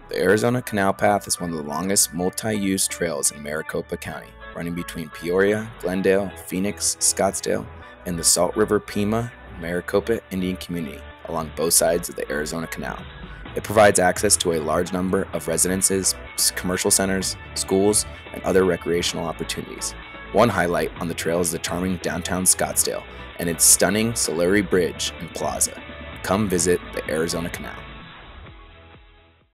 The Arizona Canal Path is one of the longest multi-use trails in Maricopa County, running between Peoria, Glendale, Phoenix, Scottsdale, and the Salt River Pima, Maricopa Indian community along both sides of the Arizona Canal. It provides access to a large number of residences, commercial centers, schools, and other recreational opportunities. One highlight on the trail is the charming downtown Scottsdale and its stunning Solari Bridge and Plaza. Come visit the Arizona Canal.